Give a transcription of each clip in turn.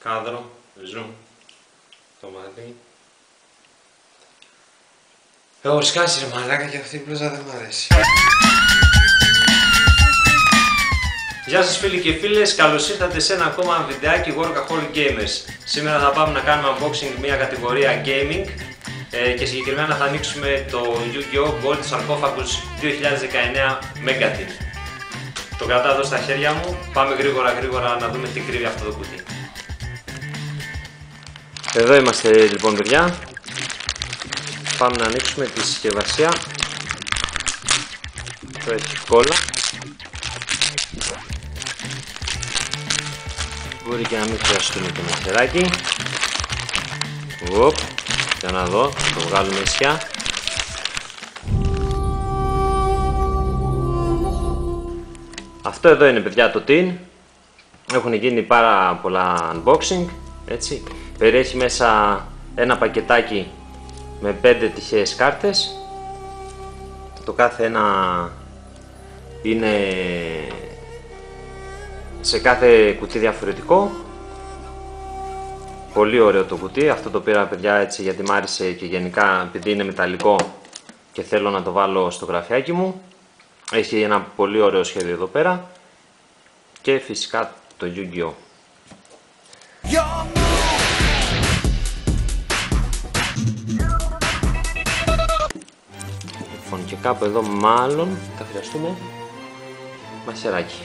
Κάδρο, ζουμ, το μάτι. Έχω σκάσει ρε μαλάκα και αυτή η μπλούζα δεν μου αρέσει. Γεια σας φίλοι και φίλες, καλώς ήρθατε σε ένα ακόμα βιντεάκι Workaholic Gamers. Σήμερα θα πάμε να κάνουμε unboxing μια κατηγορία gaming και συγκεκριμένα θα ανοίξουμε το Yu-Gi-Oh! Gold Sarcophagus 2019 Megatin. Το κρατάω εδώ στα χέρια μου, πάμε γρήγορα να δούμε τι κρύβει αυτό το κουτί. Εδώ είμαστε λοιπόν παιδιά, πάμε να ανοίξουμε τη συσκευασία. Το έχει κόλλα. Μπορεί και να μην χρειαστούμε το μαχαιράκι. Οπ, για να δω, το βγάλουμε ισιά. Αυτό εδώ είναι παιδιά το tin. Έχουν γίνει πάρα πολλά unboxing, έτσι. Περιέχει μέσα ένα πακετάκι με 5 τυχαίες κάρτες. Το κάθε ένα είναι σε κάθε κουτί διαφορετικό. Πολύ ωραίο το κουτί. Αυτό το πήρα παιδιά έτσι γιατί μ' άρεσε και γενικά επειδή είναι μεταλλικό και θέλω να το βάλω στο γραφιάκι μου. Έχει ένα πολύ ωραίο σχέδιο εδώ πέρα και φυσικά το Yu-Gi-Oh! Λοιπόν, και κάπου εδώ μάλλον θα χρειαστούμε μαχαιράκι.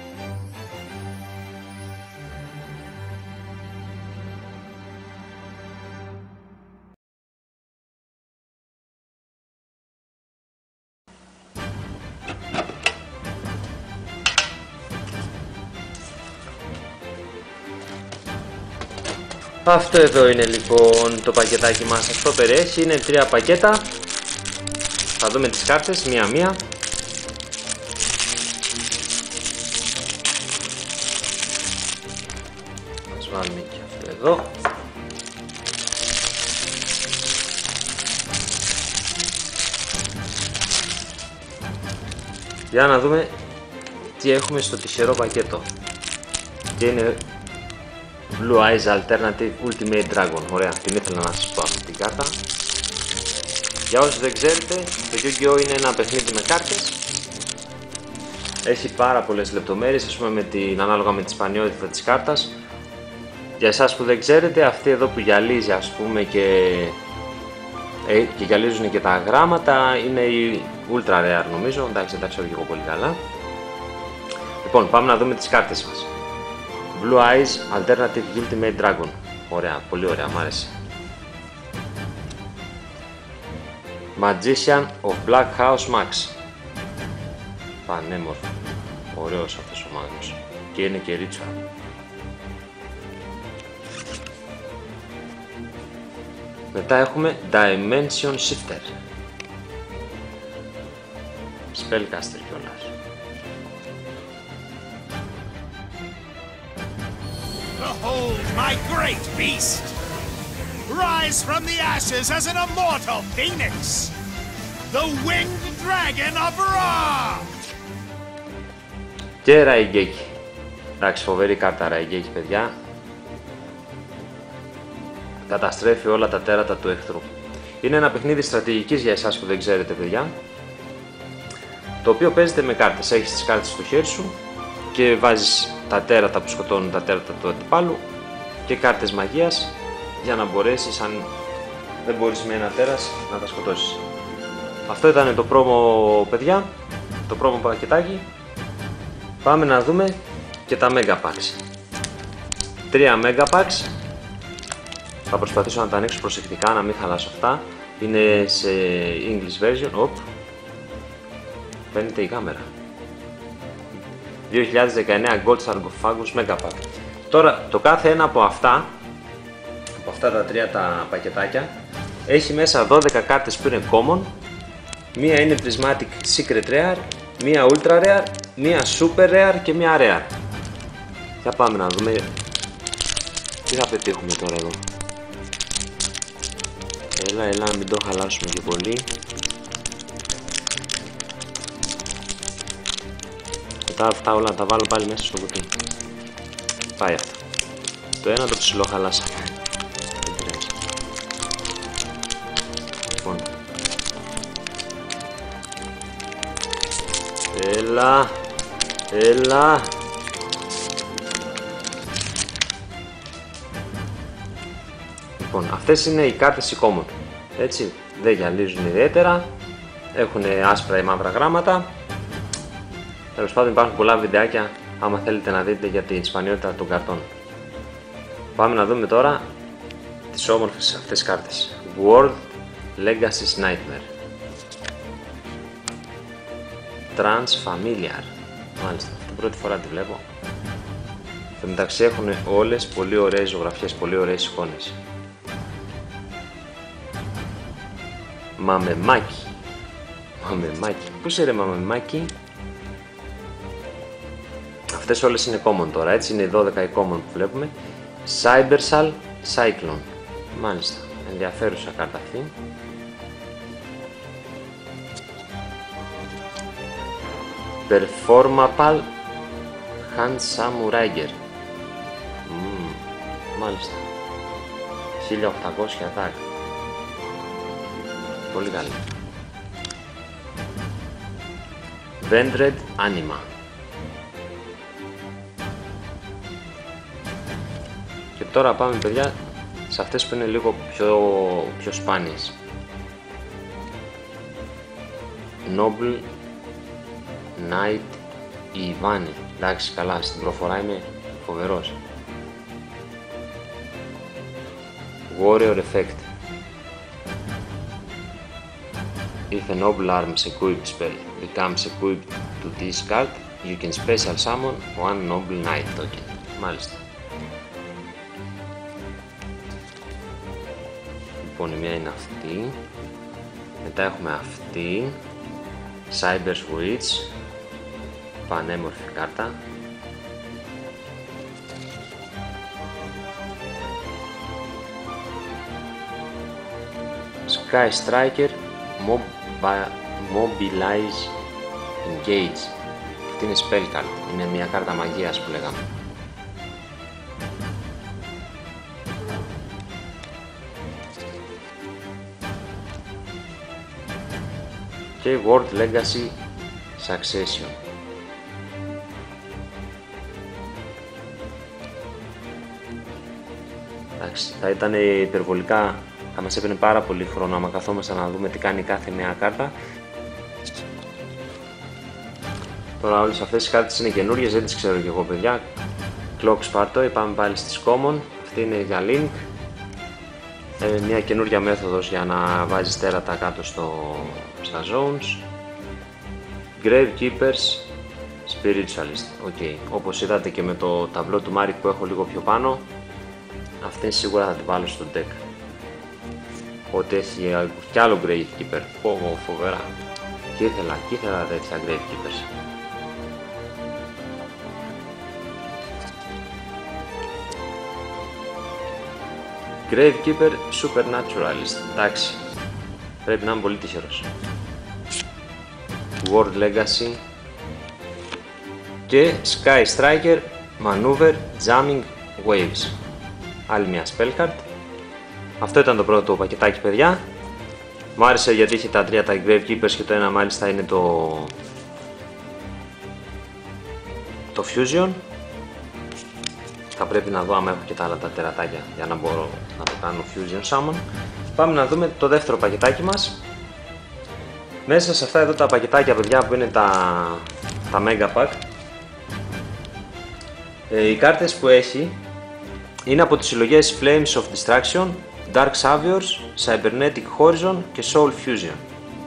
Αυτό εδώ είναι λοιπόν το πακετάκι μας, αυτό περιέχει, είναι 3 πακέτα. Θα δούμε τις κάρτες μία-μία. Ας βάλουμε και αυτό εδώ. Για να δούμε τι έχουμε στο τυχερό πακέτο. Και είναι Blue Eyes Alternative Ultimate Dragon. Ωραία, την ήθελα να σας πω αυτή την κάρτα. Για όσοι δεν ξέρετε, το Yu-Gi-Oh! Είναι ένα παιχνίδι με κάρτες. Έχει πάρα πολλές λεπτομέρειες, ας πούμε ανάλογα με τη σπανιότητα της κάρτας. Για εσάς που δεν ξέρετε, αυτή εδώ που γυαλίζει ας πούμε και γυαλίζουν και τα γράμματα είναι η Ultra Rare νομίζω. Εντάξει, δεν τα ξέρω και εγώ πολύ καλά. Λοιπόν, πάμε να δούμε τις κάρτες μας. Blue Eyes Alternative Ultimate Dragon. Ωραία, πολύ ωραία, μ' άρεσε. Magician of Black House Max. Πανέμορφο. Ωραίος αυτός ο μάγος. Και είναι και ritual. Μετά έχουμε Dimension Shifter. Spellcaster κιόλας. Behold my great beast! Rise from the ashes as an immortal phoenix! The winged dragon of Ra! Και Raigeki. Εντάξει, φοβερή κάρτα Raigeki παιδιά. Καταστρέφει όλα τα τέρατα του εχθρού. Είναι ένα παιχνίδι στρατηγικής για εσάς που δεν ξέρετε παιδιά. Το οποίο παίζεται με κάρτες. Έχεις τις κάρτες στο χέρι σου και βάζεις τα τέρατα που σκοτώνουν τα τέρατα του αντιπάλου και κάρτες μαγείας για να μπορέσεις, αν δεν μπορείς με ένα τέρας, να τα σκοτώσεις. Αυτό ήταν το πρόμο παιδιά, το πρόμο πακετάκι. Πάμε να δούμε και τα Mega Packs. 3 Mega Packs. Θα προσπαθήσω να τα ανοίξω προσεκτικά, να μην χαλάσω αυτά. Είναι σε English version. Οπ. Φαίνεται η κάμερα. 2019 Gold Sarcophagus Mega Pack. Τώρα το κάθε ένα από αυτά τα 3 τα πακετάκια έχει μέσα 12 κάρτες που είναι common. Μία είναι Prismatic Secret Rare, μία Ultra Rare, μία Super Rare και μία Rare. Για πάμε να δούμε τι θα πετύχουμε τώρα εδώ. Έλα να μην το χαλάσουμε και πολύ. Μετά αυτά όλα τα βάλω πάλι μέσα στο κουτί. Πάει αυτό. το ένα το ψηλό χαλάσαμε. Λοιπόν. Έλα. Έλα. Λοιπόν, αυτές είναι οι κάρτες οι common. Έτσι, δεν γυαλίζουν ιδιαίτερα. Έχουν άσπρα ή μαύρα γράμματα. Τέλος πάντων, υπάρχουν πολλά βιντεάκια άμα θέλετε να δείτε για την σπανιότητα των καρτών. Πάμε να δούμε τώρα τις όμορφες αυτές κάρτες. World Legacy's Nightmare. Transfamiliar. Μάλιστα, αυτή την πρώτη φορά τη βλέπω. Στο μεταξύ έχουν όλες πολύ ωραίες ζωγραφιές, πολύ ωραίες εικόνες. Μαμεμάκι. Μαμεμάκι. Πού είσαι ρε μαμεμάκι? Αυτές όλες είναι common τώρα, έτσι είναι οι 12 οι common που βλέπουμε. Cybersal Cyclone. Μάλιστα, ενδιαφέρουσα κάρτα αυτή. Performapal Handsamuraiger. Μάλιστα. 1800 attack. Πολύ καλή. Vendred Anima. Και τώρα πάμε παιδιά σε αυτές που είναι λίγο πιο σπάνιες. Noble Knight Ivani. Εντάξει, καλά, στην προφορά είμαι φοβερός. Warrior Effect. If a noble arms equipped spell becomes equipped to this card, you can special summon one noble knight token. Μάλιστα. Λοιπόν, η μία είναι αυτή. Μετά έχουμε αυτή. Cyber Switch. Πανέμορφη κάρτα. Sky Striker Mobilize Engage. Αυτή είναι spell card. Είναι μια κάρτα μαγείας που λέγαμε. Και World Legacy Succession. Εντάξει, θα ήταν υπερβολικά, θα μας έπαιρνε πάρα πολύ χρόνο άμα καθόμασταν να δούμε τι κάνει κάθε νέα κάρτα. Τώρα όλες αυτές οι κάρτες είναι καινούριες, δεν τις ξέρω και εγώ παιδιά. Clock Spartoy, πάμε πάλι στις Common. Αυτή είναι για Link. Μια καινούρια μέθοδος για να βάζεις τέρατα κάτω στα zones. Gravekeepers Spiritualist. Okay. Όπως είδατε και με το ταμπλό του Marik που έχω λίγο πιο πάνω, αυτή σίγουρα θα την βάλω στο deck. Ότι έχει κι άλλο Gravekeeper. Φοβερά. Και ήθελα τέτοια Gravekeepers. Gravekeeper Supernaturalist. Εντάξει. Πρέπει να είμαι πολύ τυχερός. World Legacy. Και Sky Striker Maneuver Jamming Waves. Άλλη μια spell card. Αυτό ήταν το πρώτο πακετάκι παιδιά. Μου άρεσε γιατί είχε τα τρία τα Gravekeepers και το ένα μάλιστα είναι το Fusion. Θα πρέπει να δω άμα έχω και τα άλλα τα τερατάκια για να μπορώ να το κάνω Fusion Summon. Πάμε να δούμε το δεύτερο πακετάκι μας. Μέσα σε αυτά εδώ τα πακετάκια παιδιά που είναι τα Mega Pack, οι κάρτες που έχει είναι από τις συλλογές Flames of Destruction, Dark Saviors, Cybernetic Horizon και Soul Fusion.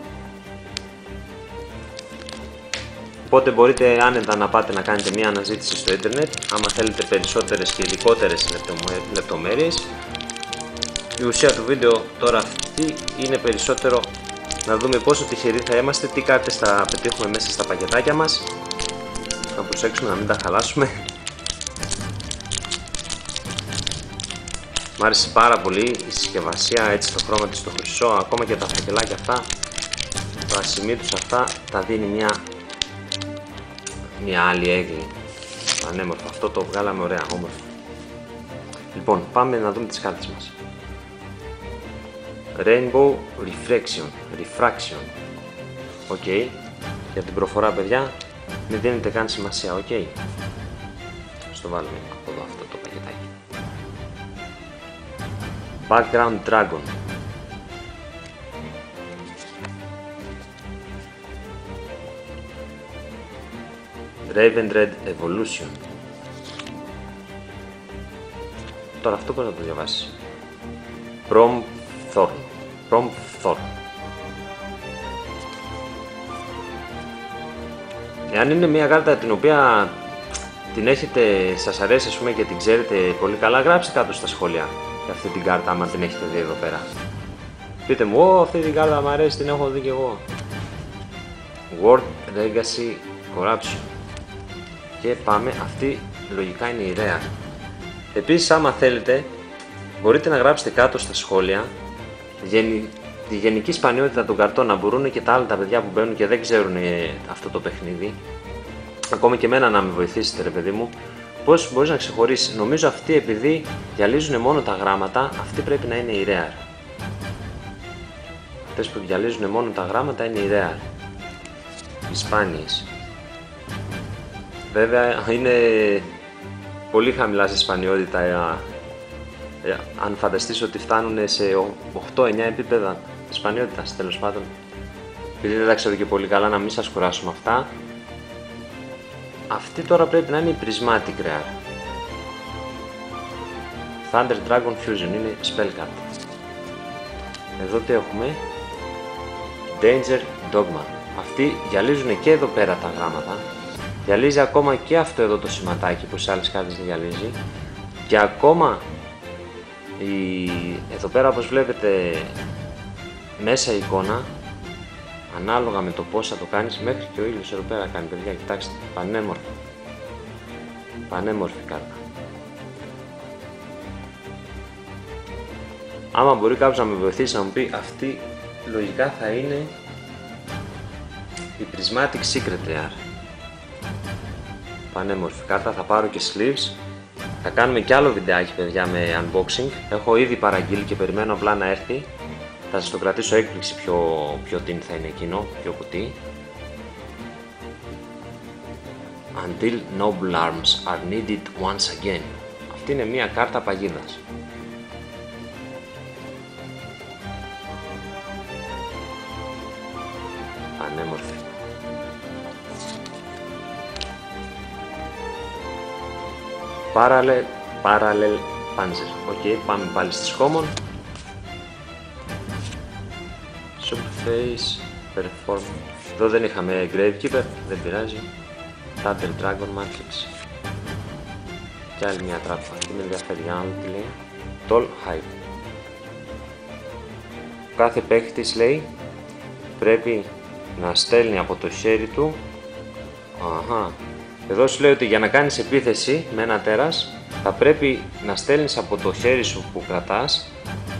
Οπότε μπορείτε άνετα να πάτε να κάνετε μια αναζήτηση στο ίντερνετ άμα θέλετε περισσότερες και ειδικότερες λεπτομέρειες. Η ουσία του βίντεο τώρα αυτή είναι περισσότερο να δούμε πόσο τυχεροί θα είμαστε, τι κάρτες θα πετύχουμε μέσα στα πακετάκια μας. Να προσέξουμε να μην τα χαλάσουμε. Μ' άρεσε πάρα πολύ η συσκευασία, έτσι το χρώμα της, το χρυσό, ακόμα και τα φακελάκια αυτά, το ασημί τους αυτά, τα δίνει μια άλλη έγκλη. Πανέμορφο, αυτό το βγάλαμε ωραία, όμορφο. Λοιπόν, πάμε να δούμε τις κάρτες μας. Rainbow Refraction. Οκ. Για την προφορά, παιδιά, μην δίνετε καν σημασία, οκ. Στο βάλουμε από εδώ αυτό το πακετάκι. Background Dragon. Raven Red Evolution. Τώρα αυτό πώς να το διαβάσεις. Promthorn. Εάν είναι μια κάρτα την οποία την έχετε, σας αρέσει, ας πούμε, και την ξέρετε πολύ καλά, γράψτε κάτω στα σχόλια για αυτή την κάρτα, άμα την έχετε δει εδώ πέρα. Πείτε μου, αυτή την κάρτα μου αρέσει, την έχω δει και εγώ. World Legacy Corruption. Και πάμε, αυτή λογικά είναι η Rare. Επίσης, άμα θέλετε, μπορείτε να γράψετε κάτω στα σχόλια τη γενική σπανιότητα των καρτών, να μπορούν και τα άλλα τα παιδιά που μπαίνουν και δεν ξέρουν αυτό το παιχνίδι, ακόμα και εμένα να με βοηθήσετε, ρε παιδί μου, πώς μπορείς να ξεχωρίσεις. Νομίζω αυτοί, επειδή διαλύζουν μόνο τα γράμματα, αυτή πρέπει να είναι η Rare. Αυτές που διαλύζουν μόνο τα γράμματα είναι η Rare. Οι σπάνιες. Βέβαια είναι πολύ χαμηλά σε σπανιότητα, αν φανταστείς ότι φτάνουν σε 8-9 επίπεδα σπανιότητας, τέλος πάντων. Επειδή δεν τα ξέρω και πολύ καλά, να μην σας κουράσω με αυτά. Αυτή τώρα πρέπει να είναι η Prismatic Rare. Thunder Dragon Fusion, είναι spell card. Εδώ τι έχουμε? Danger Dogma. Αυτοί διαλύζουν και εδώ πέρα τα γράμματα. Διαλύζει ακόμα και αυτό εδώ το σηματάκι που σε άλλες κάρτες δεν διαλύζει. Και ακόμα εδώ πέρα, όπως βλέπετε μέσα η εικόνα, ανάλογα με το πώς θα το κάνεις, μέχρι και ο ήλιος εδώ πέρα κάνει, παιδιά, κοιτάξτε, πανέμορφη κάρτα. Άμα μπορεί κάποιος να με βοηθήσει να μου πει, αυτή λογικά θα είναι η Prismatic Secret Rare. Πανέμορφη κάρτα, θα πάρω και sleeves. Θα κάνουμε κι άλλο βιντεάκι, παιδιά, με unboxing. Έχω ήδη παραγγείλει και περιμένω απλά να έρθει. Θα σας το κρατήσω έκπληξη ποιο tin θα είναι εκείνο, ποιο κουτί. Until noble arms are needed once again. Αυτή είναι μια κάρτα παγίδας. Πανέμορφη. Parallel Panzer. Οκ, πάμε πάλι στις common. Surface Perform. Εδώ δεν είχαμε Gravekeeper, δεν πειράζει. Thunder Dragon Matrix. Και άλλη μια τράπα. Αυτή με ενδιαφέρει, για να δω τι λέει. Tall Height. Κάθε παίχτης, λέει, πρέπει να στέλνει από το χέρι του. Αχα. Εδώ σου λέει ότι για να κάνεις επίθεση με ένα τέρας θα πρέπει να στέλνεις από το χέρι σου που κρατάς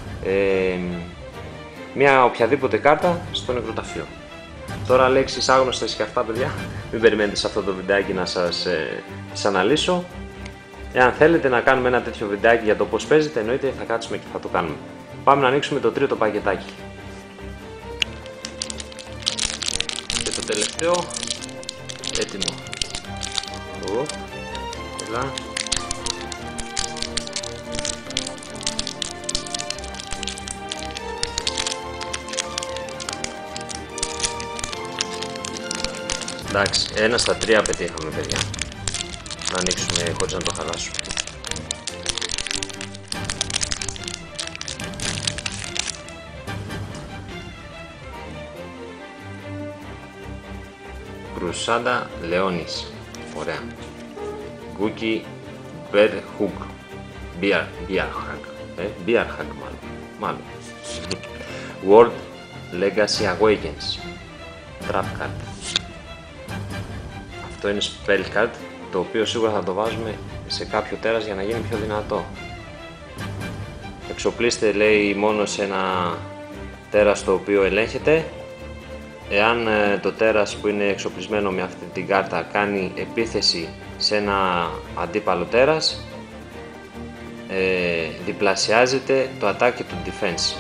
μια οποιαδήποτε κάρτα στο νεκροταφείο. Τώρα λέξεις άγνωστες και αυτά, παιδιά, μην περιμένετε σε αυτό το βιντεάκι να σας τις αναλύσω. Εάν θέλετε να κάνουμε ένα τέτοιο βιντεάκι για το πώς παίζετε, εννοείται θα κάτσουμε και θα το κάνουμε. Πάμε να ανοίξουμε το τρίτο πακετάκι. Και το τελευταίο έτοιμο. Έλα. Εντάξει, 1 στα 3 πετύχαμε, παιδιά. Να ανοίξουμε χωρίς να το χαλάσουμε. Κρουσάντα Λεόνις. Ωραία. Γκούκι Μπερχούγκ. Μπιαρχάγκ. Μπιαρχάγκ μάλλον. World Legacy Awakens. Trap card. Αυτό είναι spell card, το οποίο σίγουρα θα το βάζουμε σε κάποιο τέρας για να γίνει πιο δυνατό. Εξοπλίστε, λέει, μόνο σε ένα τέρας το οποίο ελέγχεται. Εάν το τέρας που είναι εξοπλισμένο με αυτή την κάρτα κάνει επίθεση σε ένα αντίπαλο τέρας, διπλασιάζεται το attack και το defense.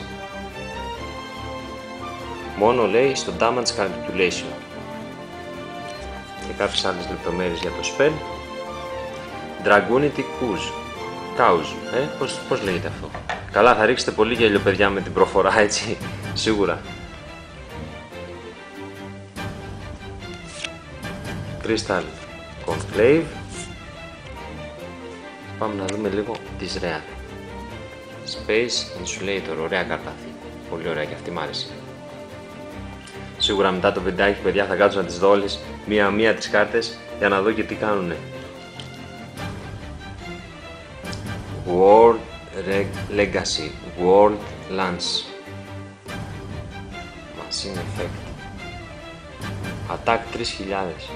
Μόνο λέει στο damage calculation. Και κάποιες άλλες λεπτομέρειες για το spell. Dragonity Cows. Πώς λέγεται αυτό? Καλά, θα ρίξετε πολύ γέλιο, παιδιά, με την προφορά, έτσι, σίγουρα. Crystal Conclave. Πάμε να δούμε λίγο τις Rare. Space Insulator, ωραία κάρτα αυτή. Πολύ ωραία και αυτή, μ' άρεσε. Σίγουρα μετά το βιντεάκι, παιδιά, θα κάτσω να τις δω όλες μία-μία τις κάρτες για να δω και τι κάνουνε. World Legacy, World Lance. Machine Effect. Attack 3000.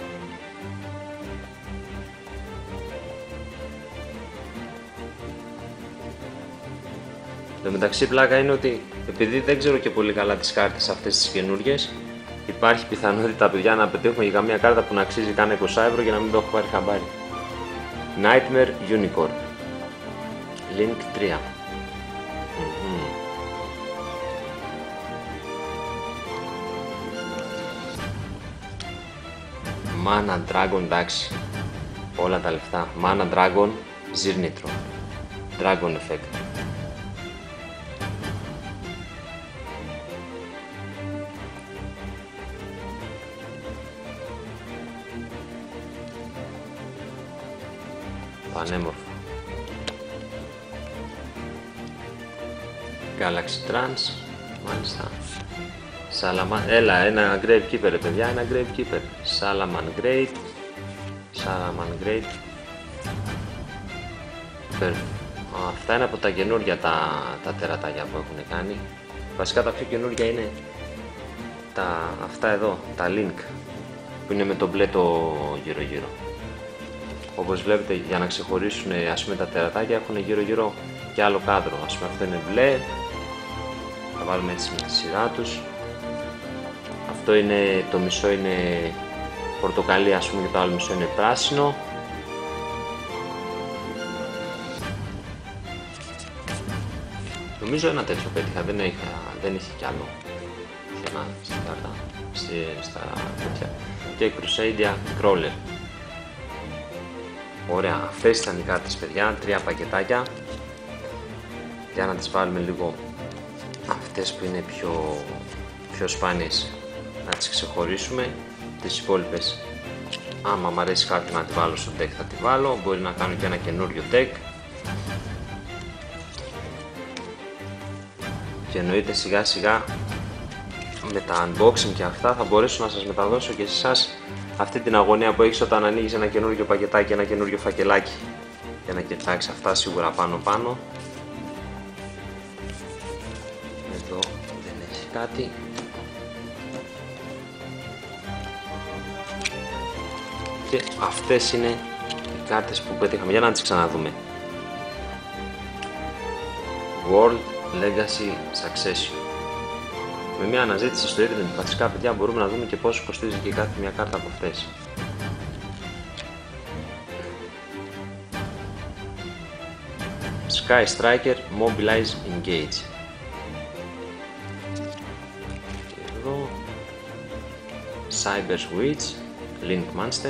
Το μεταξύ πλάκα είναι ότι επειδή δεν ξέρω και πολύ καλά τις κάρτες αυτές τις καινούργιες, υπάρχει πιθανότητα, παιδιά, να πετύχουμε για καμία κάρτα που να αξίζει κάνα 20€ για να μην το έχω πάρει χαμπάρι. Nightmare Unicorn. Link 3. Mana Dragon, εντάξει, όλα τα λεφτά. Mana Dragon Zirnitron. Dragon Effect. Πανέμορφο. Galaxy Trance, μάλιστα. Έλα, ένα Gravekeeper, παιδιά, ένα Gravekeeper. Salaman Great. Αυτά είναι από τα καινούργια τα τερατάκια που έχουν κάνει. Βασικά τα πιο καινούργια είναι αυτά εδώ, τα Link, που είναι με το μπλε το γύρω-γύρω. Όπως βλέπετε, για να ξεχωρίσουν, ας πούμε, τα τερατάκια έχουν γύρω-γύρω και άλλο κάδρο. Ας πούμε, αυτό είναι μπλε. Θα βάλουμε έτσι με τη σειρά τους. Αυτό είναι, το μισό είναι πορτοκαλί, ας πούμε, και το άλλο μισό είναι πράσινο. Νομίζω ένα τέτοιο πέτυχα, δεν είχε κι άλλο πουθενά στην κάρτα, στα τέτοια. Και Crusadia Crawler. Ωραία, αυτές ήταν οι κάρτες, παιδιά, 3 πακετάκια. Για να τις βάλουμε λίγο αυτές που είναι πιο σπάνιες, να τις ξεχωρίσουμε. Τις υπόλοιπες, άμα μου αρέσει κάποιο να τη βάλω στο deck, θα τη βάλω. Μπορεί να κάνω και ένα καινούριο deck. Και εννοείται σιγά σιγά με τα unboxing και αυτά θα μπορέσω να σας μεταδώσω και σε εσάς αυτή την αγωνία που έχεις όταν ανοίγεις ένα καινούριο πακετάκι, ένα καινούριο φακελάκι, για να κοιτάξεις αυτά σίγουρα πάνω. Εδώ δεν έχει κάτι. Και αυτές είναι οι κάρτες που πετύχαμε. Για να τις ξαναδούμε. World Legacy Succession. Με μια αναζήτηση στο ίντερνετ, βασικά, παιδιά, μπορούμε να δούμε και πόσο κοστίζει και κάθε μια κάρτα από αυτές. Sky Striker Mobilize Engage. Και εδώ Cyber Switch Link Monster.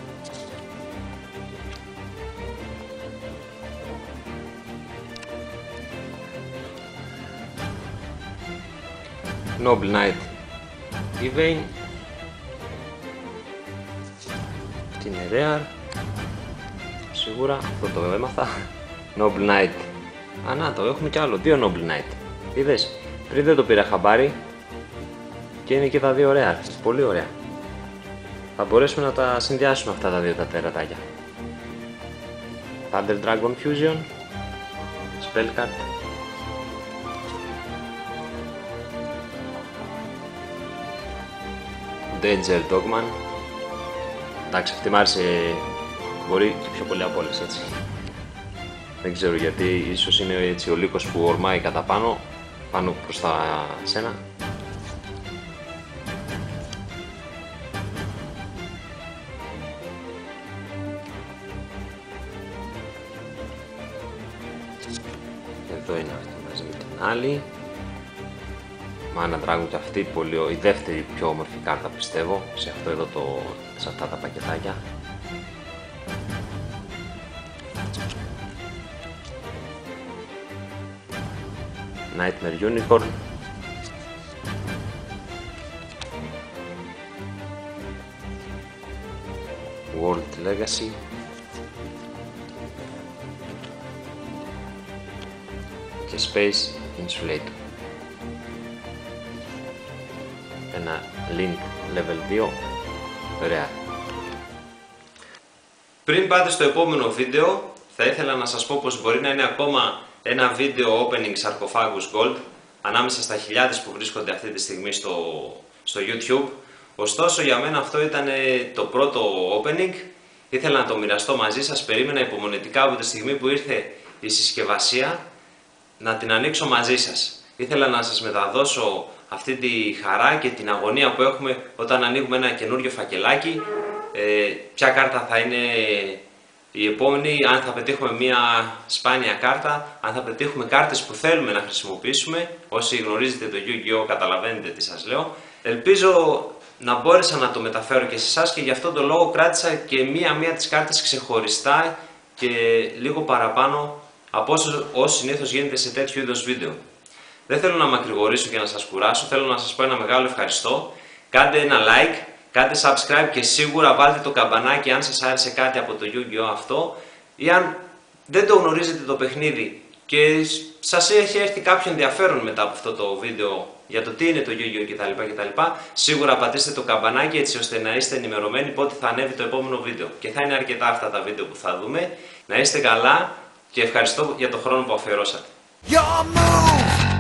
Noble Knight Evane. Τι είναι Rare, σίγουρα, αυτό το έμαθα. Noble Knight. Α, να το, έχουμε κι άλλο, 2 Noble Knight. Είδες, πριν δεν το πήρα χαμπάρι και είναι και τα 2 Rare, πολύ ωραία. Θα μπορέσουμε να τα συνδυάσουμε αυτά τα 2 τα τερατάκια. Thunder Dragon Fusion, Spellcard. Danger Dogman. Εντάξει, αυτή μ' άρεσε, μπορεί και πιο πολύ από όλες, έτσι. Δεν ξέρω γιατί, ίσως είναι έτσι ο λύκος που ορμάει κατά πάνω προς τα σένα. Εδώ είναι αυτή μαζί με την άλλη. Mana Dragon και αυτή η δεύτερη πιο όμορφη κάρτα πιστεύω, σε αυτό εδώ σε αυτά τα πακετάκια. Nightmare Unicorn. World Legacy. Και Space Insulator. Ένα Link Level 2. Ωραία. Πριν πάτε στο επόμενο βίντεο, θα ήθελα να σας πω πως μπορεί να είναι ακόμα ένα βίντεο opening Sarcophagus Gold ανάμεσα στα χιλιάδες που βρίσκονται αυτή τη στιγμή στο YouTube. Ωστόσο για μένα αυτό ήταν το πρώτο opening. Ήθελα να το μοιραστώ μαζί σας, περίμενα υπομονετικά από τη στιγμή που ήρθε η συσκευασία να την ανοίξω μαζί σας. Ήθελα να σας μεταδώσω αυτή τη χαρά και την αγωνία που έχουμε όταν ανοίγουμε ένα καινούριο φακελάκι. Ποια κάρτα θα είναι η επόμενη, αν θα πετύχουμε μια σπάνια κάρτα, αν θα πετύχουμε κάρτες που θέλουμε να χρησιμοποιήσουμε. Όσοι γνωρίζετε το Yu-Gi-Oh! Καταλαβαίνετε τι σας λέω. Ελπίζω να μπόρεσα να το μεταφέρω και σε εσάς και γι' αυτόν τον λόγο κράτησα και μία-μία τις κάρτες ξεχωριστά και λίγο παραπάνω από όσο συνήθως γίνεται σε τέτοιου είδους βίντεο. Δεν θέλω να μακρηγορήσω και να σας κουράσω, θέλω να σας πω ένα μεγάλο ευχαριστώ. Κάντε ένα like, κάντε subscribe και σίγουρα βάλτε το καμπανάκι αν σας άρεσε κάτι από το Yu-Gi-Oh! Αυτό, ή αν δεν το γνωρίζετε το παιχνίδι και σας έχει έρθει κάποιο ενδιαφέρον μετά από αυτό το βίντεο για το τι είναι το Yu-Gi-Oh! κτλ. Σίγουρα πατήστε το καμπανάκι έτσι ώστε να είστε ενημερωμένοι πότε θα ανέβει το επόμενο βίντεο. Και θα είναι αρκετά αυτά τα βίντεο που θα δούμε. Να είστε καλά και ευχαριστώ για το χρόνο που αφιερώσατε.